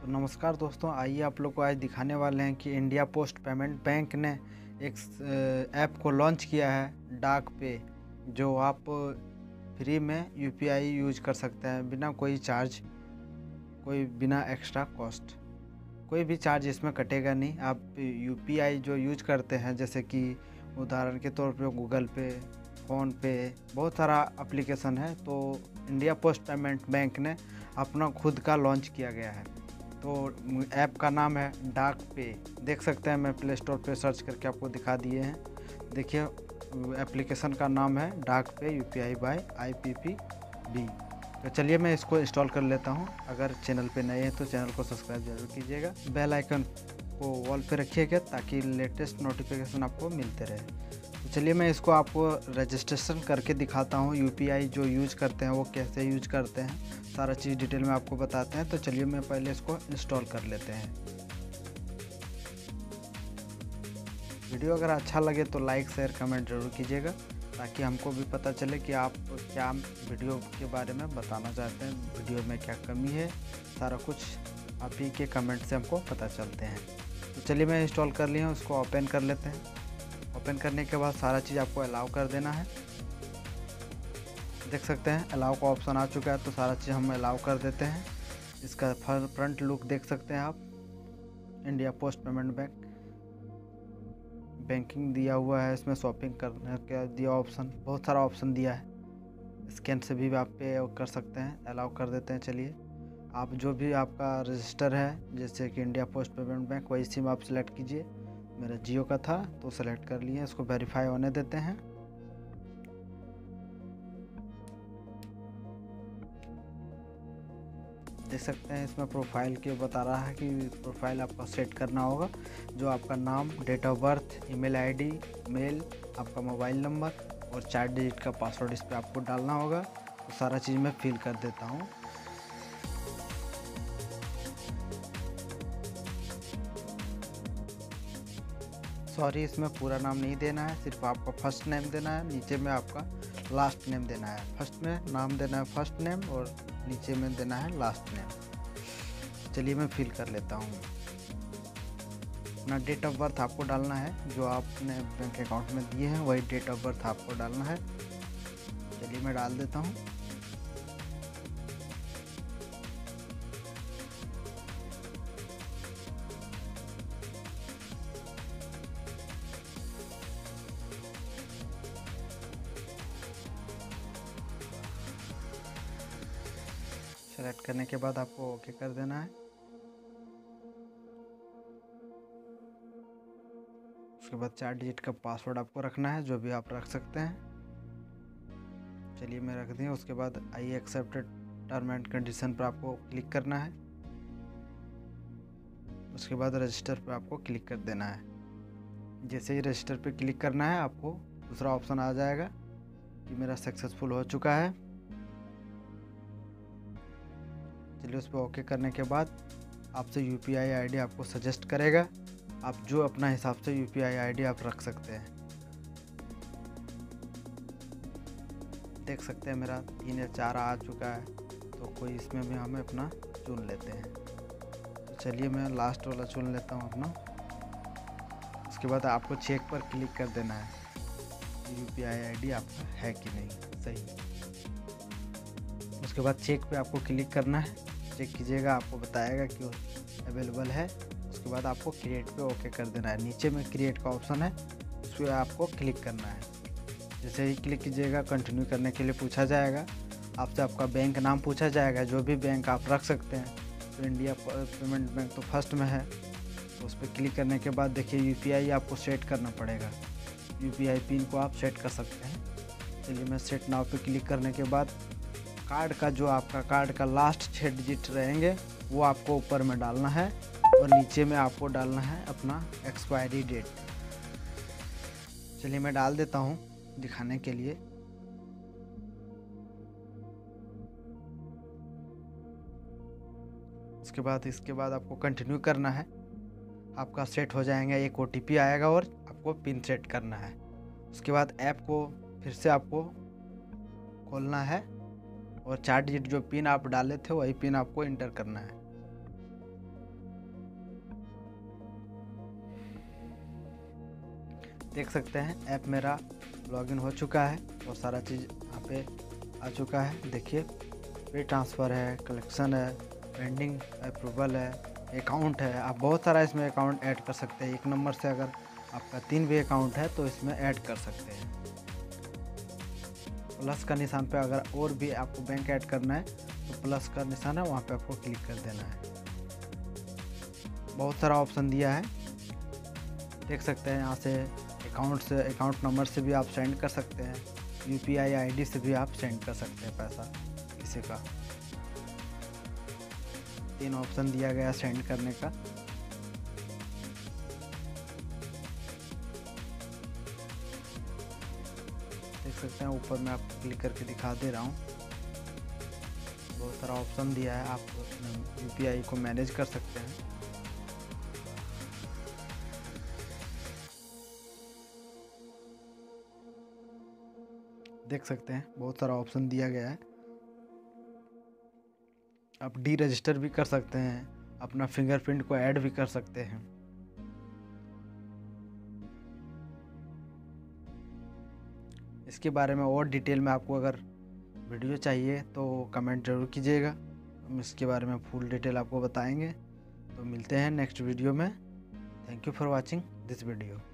नमस्कार दोस्तों, आइए आप लोग को आज दिखाने वाले हैं कि इंडिया पोस्ट पेमेंट बैंक ने एक ऐप को लॉन्च किया है डाक पे, जो आप फ्री में यूपीआई यूज कर सकते हैं बिना कोई चार्ज, कोई बिना एक्स्ट्रा कॉस्ट। कोई भी चार्ज इसमें कटेगा नहीं। आप यूपीआई जो यूज करते हैं, जैसे कि उदाहरण के तौर पे गूगल पे, फ़ोन पे, बहुत सारा एप्लीकेशन है, तो इंडिया पोस्ट पेमेंट बैंक ने अपना खुद का लॉन्च किया गया है। तो ऐप का नाम है डाक पे। देख सकते हैं, मैं प्ले स्टोर पे सर्च करके आपको दिखा दिए हैं। देखिए, एप्लीकेशन का नाम है डाक पे यूपीआई बाय IPPB। तो चलिए मैं इसको इंस्टॉल कर लेता हूं। अगर चैनल पे नए हैं तो चैनल को सब्सक्राइब जरूर कीजिएगा, बेल आइकन को ऑल पे रखिएगा ताकि लेटेस्ट नोटिफिकेशन आपको मिलते रहे। तो चलिए मैं इसको आपको रजिस्ट्रेशन करके दिखाता हूँ। यूपीआई जो यूज करते हैं वो कैसे यूज करते हैं, सारा चीज़ डिटेल में आपको बताते हैं। तो चलिए मैं पहले इसको इंस्टॉल कर लेते हैं। वीडियो अगर अच्छा लगे तो लाइक शेयर कमेंट जरूर कीजिएगा, ताकि हमको भी पता चले कि आप क्या वीडियो के बारे में बताना चाहते हैं, वीडियो में क्या कमी है, सारा कुछ आप ही के कमेंट से हमको पता चलते हैं। तो चलिए मैं इंस्टॉल कर लिया हूँ, उसको ओपन कर लेते हैं। ओपन करने के बाद सारा चीज़ आपको अलाउ कर देना है। देख सकते हैं अलाउ का ऑप्शन आ चुका है, तो सारा चीज़ हम अलाउ कर देते हैं। इसका फ्रंट लुक देख सकते हैं आप। India post payment bank banking दिया हुआ है, इसमें शॉपिंग करने का दिया ऑप्शन, बहुत सारा ऑप्शन दिया है। स्कैन से भी आप पे कर सकते हैं, अलाउ कर देते हैं। चलिए, आप जो भी आपका रजिस्टर है, जैसे कि इंडिया पोस्ट पेमेंट बैंक, वही सिम आप सेलेक्ट कीजिए। मेरा जियो का था तो सेलेक्ट कर लिए। इसको वेरीफाई होने देते हैं। देख सकते हैं इसमें प्रोफाइल के बता रहा है कि प्रोफाइल आपका सेट करना होगा, जो आपका नाम, date of birth, email ID, mail, आपका मोबाइल नंबर और 4 डिजिट का पासवर्ड इस पर आपको डालना होगा। तो सारा चीज़ मैं फिल कर देता हूँ। सॉरी, इसमें पूरा नाम नहीं देना है, सिर्फ आपका फर्स्ट नेम देना है, नीचे में आपका लास्ट नेम देना है। फर्स्ट में नाम देना है फर्स्ट नेम और नीचे में देना है लास्ट नेम। चलिए मैं फिल कर लेता हूँ। अपना डेट ऑफ बर्थ आपको डालना है, जो आपने बैंक अकाउंट में दिए हैं वही डेट ऑफ बर्थ आपको डालना है। चलिए मैं डाल देता हूँ। सेलेक्ट करने के बाद आपको ओके कर देना है। उसके बाद 4 डिजिट का पासवर्ड आपको रखना है, जो भी आप रख सकते हैं। चलिए मैं रख दिया। उसके बाद I accepted term and condition पर आपको क्लिक करना है। उसके बाद रजिस्टर पर आपको क्लिक कर देना है। जैसे ही रजिस्टर पर क्लिक करना है, आपको दूसरा ऑप्शन आ जाएगा कि मेरा सक्सेसफुल हो चुका है। चलिए उस पर ओके करने के बाद आपसे यूपीआई आईडी आपको सजेस्ट करेगा। आप जो अपना हिसाब से यूपीआई आईडी आप रख सकते हैं। देख सकते हैं मेरा 3 या 4 आ चुका है, तो कोई इसमें भी हमें अपना चुन लेते हैं। तो चलिए मैं लास्ट वाला चुन लेता हूँ अपना। उसके बाद आपको चेक पर क्लिक कर देना है यूपीआई आईडी आपका है कि नहीं सही। उसके बाद चेक पे आपको क्लिक करना है, चेक कीजिएगा, आपको बताएगा कि अवेलेबल है। उसके बाद आपको क्रिएट पे ओके कर देना है। नीचे में क्रिएट का ऑप्शन है, उस पर आपको क्लिक करना है। जैसे ही क्लिक कीजिएगा, कंटिन्यू करने के लिए पूछा जाएगा आपसे, आपका बैंक नाम पूछा जाएगा, जो भी बैंक आप रख सकते हैं। तो इंडिया पेमेंट बैंक तो फर्स्ट में है, तो उस पर क्लिक करने के बाद देखिए यूपीआई आपको सेट करना पड़ेगा। यूपीआई पिन को आप सेट कर सकते हैं। चलिए मैं सेट नाउ पे क्लिक करने के बाद कार्ड का, जो आपका कार्ड का लास्ट 6 डिजिट रहेंगे वो आपको ऊपर में डालना है और नीचे में आपको डालना है अपना एक्सपायरी डेट। चलिए मैं डाल देता हूँ दिखाने के लिए। इसके बाद आपको कंटिन्यू करना है। आपका सेट हो जाएगा, एक OTP आएगा और आपको पिन सेट करना है। उसके बाद ऐप को फिर से आपको खोलना है और 4 डिजिट जो पिन आप डाले थे वही पिन आपको इंटर करना है। देख सकते हैं ऐप मेरा लॉगिन हो चुका है। बहुत सारा चीज़ यहाँ पे आ चुका है। देखिए पे ट्रांसफ़र है, कलेक्शन है, पेंडिंग अप्रूवल है, अकाउंट है। आप बहुत सारा इसमें अकाउंट ऐड कर सकते हैं। एक नंबर से अगर आपका 3 भी अकाउंट है तो इसमें ऐड कर सकते हैं। प्लस का निशान पे अगर और भी आपको बैंक ऐड करना है तो प्लस का निशान है, वहाँ पे आपको क्लिक कर देना है। बहुत सारा ऑप्शन दिया है, देख सकते हैं। यहाँ से अकाउंट नंबर से भी आप सेंड कर सकते हैं, UPI ID से भी आप सेंड कर सकते हैं पैसा किसी का। 3 ऑप्शन दिया गया सेंड करने का। देख सकते हैं ऊपर मैं आपको क्लिक करके दिखा दे रहा हूँ। बहुत सारा ऑप्शन दिया है, आप UPI को मैनेज कर सकते हैं। देख सकते हैं बहुत सारा ऑप्शन दिया गया है। आप रजिस्टर भी कर सकते हैं, अपना फिंगरप्रिंट को ऐड भी कर सकते हैं। इसके बारे में और डिटेल में आपको अगर वीडियो चाहिए तो कमेंट ज़रूर कीजिएगा, हम इसके बारे में फुल डिटेल आपको बताएंगे। तो मिलते हैं नेक्स्ट वीडियो में। Thank you for watching this video.